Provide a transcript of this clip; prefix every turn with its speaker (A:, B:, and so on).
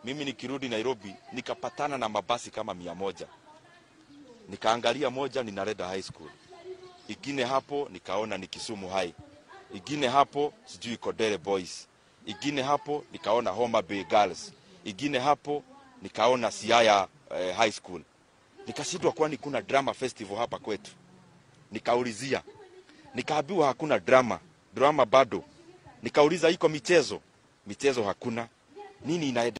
A: mimi nikirudi Nairobi nikapatana na mabasi kama 100. Nikaangalia moja ni Nareda High School. Ingine hapo nikaona ni Kisumu High. Ingine hapo sijui Kodere Boys. Ingine hapo nikaona Homa Bay Girls. Ingine hapo nikaona Siaya High School. Nikashindwa kwani kuna drama festival hapa kwetu. Nikaulizia. Nikaambiwa hakuna drama bado. Nikauliza iko michezo hakuna. Nini inaendelea?